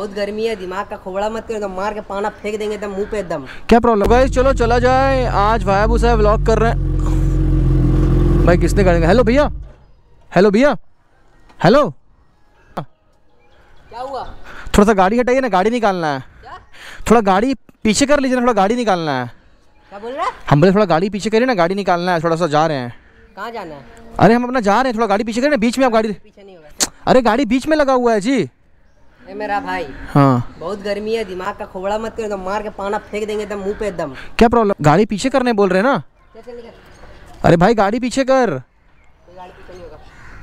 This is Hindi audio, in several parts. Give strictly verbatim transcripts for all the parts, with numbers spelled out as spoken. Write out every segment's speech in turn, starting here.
बहुत गर्मी है, दिमाग का खोबड़ा मत करो, तो मार के पाना फेंक देंगे एकदम मुंह पे एकदम। क्या प्रॉब्लम गाइस, चलो चला जाए। आज भाई अबू साहब व्लॉग कर रहे हैं। भाई किसने करेंगे? हेलो भैया, हेलो भैया, हेलो। क्या हुआ? थोड़ा सा गाड़ी हटाइए ना, गाड़ी निकालना है। क्या? थोड़ा गाड़ी पीछे कर लीजिए ना, थोड़ा गाड़ी निकालना है। क्या बोल रहा है? हम बोले थोड़ा गाड़ी पीछे करिए ना, गाड़ी निकालना है, थोड़ा सा जा रहे हैं। कहाँ जाना है? अरे हम अपना जा रहे हैं, थोड़ा गाड़ी पीछे करिए ना, बीच में आप गाड़ी। पीछे नहीं होगा। अरे गाड़ी बीच में लगा हुआ है जी। ए मेरा भाई, हाँ बहुत गर्मी है, दिमाग का खोबड़ा मत करो, तो मार के पाना फेंक देंगे एकदम मुंह पे एकदम। क्या प्रॉब्लम? गाड़ी पीछे करने बोल रहे हैं ना। कैसे निकल? अरे भाई गाड़ी पीछे कर, कोई गाड़ी पीछे नहीं होगा।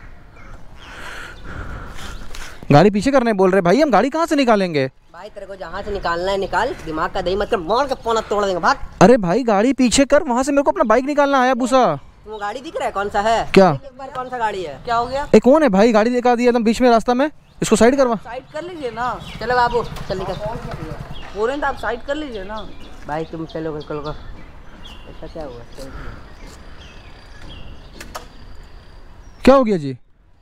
गाड़ी पीछे करने बोल रहे भाई, हम गाड़ी कहाँ से निकालेंगे? भाई तेरे को जहाँ से निकालना है निकाल, दिमाग का दही मत कर, मार के पाना तोड़ देंगे, भाग। अरे भाई गाड़ी पीछे कर, वहाँ से मेरे को अपना बाइक निकालना है। बूसा वो गाड़ी दिख रहा है कौन सा है? क्या? एक बार कौन सा गाड़ी है? क्या हो गया? ए कौन है भाई? गाड़ी दिखा दिया एकदम बीच में रास्ता में, इसको साइड करवा। साइड कर लीजिए ना। चलो बाबू चल निकल, बोल रहे हैं तो आप साइड कर लीजिए ना। भाई तुम चलो कल का ऐसा क्या हुआ? चल। क्या हो गया जी?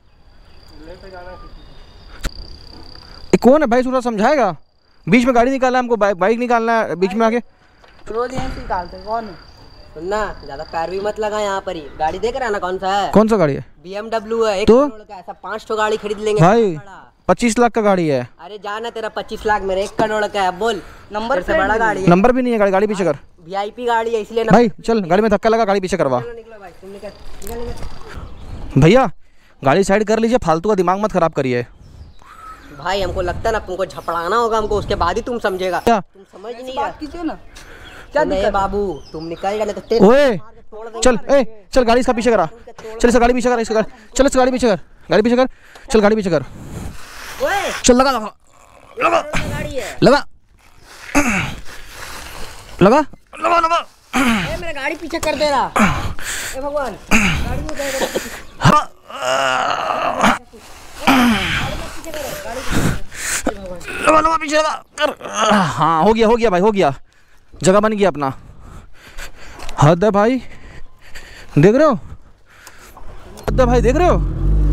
ए कौन है भाई, थोड़ा समझाएगा? बीच में गाड़ी निकालना है हमको, बाइक बाइक निकालना है बीच में आके। रोज यहीं से निकालते हैं। कौन है? सुनना, ज्यादा पैर भी मत लगा यहाँ पर ही। गाड़ी देख रहा है ना कौन सा है? कौन सा गाड़ी है? बी एम डब्ल्यू है, एक तो? करोड़ का। ऐसा पाँच ठो गाड़ी खरीद लेंगे भाई पच्चीस लाख का गाड़ी है। अरे जाना, तेरा पच्चीस लाख मेरे एक करोड़ का है। बोल नंबर से बड़ा गाड़ी है। नंबर भी नहीं है गाड़ी, गाड़ी पीछे कर वी आई पी गाड़ी है इसलिए। भाई चल, गाड़ी में धक्का लगा, गाड़ी पीछे करवा। निकलो भाई, तुम निकल निकल निकल। भैया गाड़ी साइड कर लीजिए, फालतू का दिमाग मत खराब करिए। भाई हमको लगता है ना तुमको झपड़ाना होगा हमको, उसके बाद ही तुम समझेगा। क्या? तुम समझ नहीं बात कीजिए ना। क्या नहीं बाबू, तुम निकल जाने तो तेरे ओए चल, ए चल गाड़ी इसका पीछे करा, चल इसका गाड़ी पीछे कर, इसका चल इसका गाड़ी पीछे कर, गाड़ी पीछे कर, चल गाड़ी पीछे कर, ओए चल लगा लगा लगा गाड़ी है, लगा लगा लगा लगा। ए मेरा गाड़ी पीछे कर दे रहा। ए भगवान, गाड़ी में जाएगा। लगा लगा पीछे लगा कर। हाँ हो गया, हो गया भाई, हो गया, जगह बन गया अपना। हद है भाई, देख रहे हो? हद है भाई, देख रहे हो?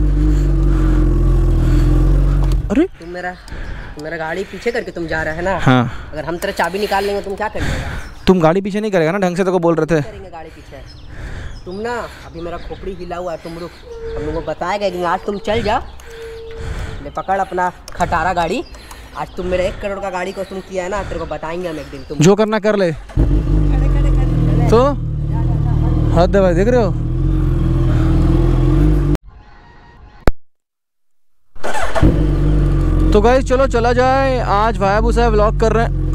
अरे तुम मेरा मेरा गाड़ी पीछे करके तुम जा रहा है ना। हाँ, अगर हम तेरा चाबी निकाल लेंगे तुम क्या करिएगा? तुम गाड़ी पीछे नहीं करेगा ना, ढंग से तो को बोल रहे थे। करेंगे गाड़ी पीछे तुम ना। अभी मेरा खोपड़ी हिला हुआ है, तुम रुक, हम लोगों को बताएगा कि आज तुम चल जा, ले पकड़ अपना खटारा गाड़ी। आज तुम मेरा एक करोड़ का गाड़ी को तुम किया है ना, तेरे को बताएंगे हम एक दिन। तुम जो करना कर ले। खड़े खड़े खड़े तो हद है भाई, देख रहे हो? तो गाइस चलो चला जाए। आज भाई अबू साहब व्लॉग कर रहे हैं।